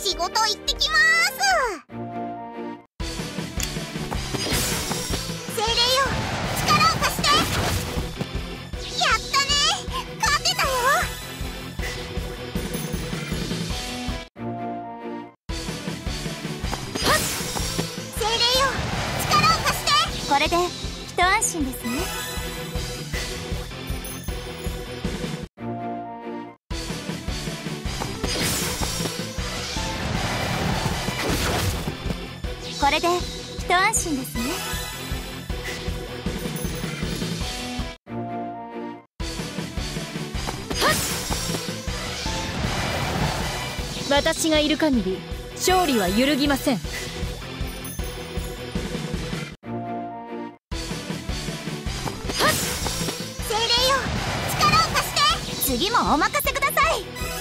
仕事行ってきまーす。精霊よ、力を貸して。やったね、勝てたよ。精霊よ、力を貸して。 これで一安心ですね。これで一安心ですね。 私がいる限り勝利は揺るぎません。 精霊よ、力を貸して。 次もお任せください。